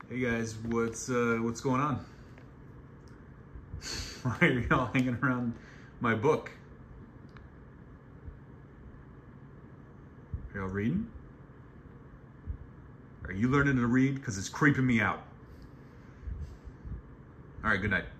Hey guys, what's going on? Why are y'all hanging around my book? Are y'all reading? Are you learning to read? Because it's creeping me out. All right, good night.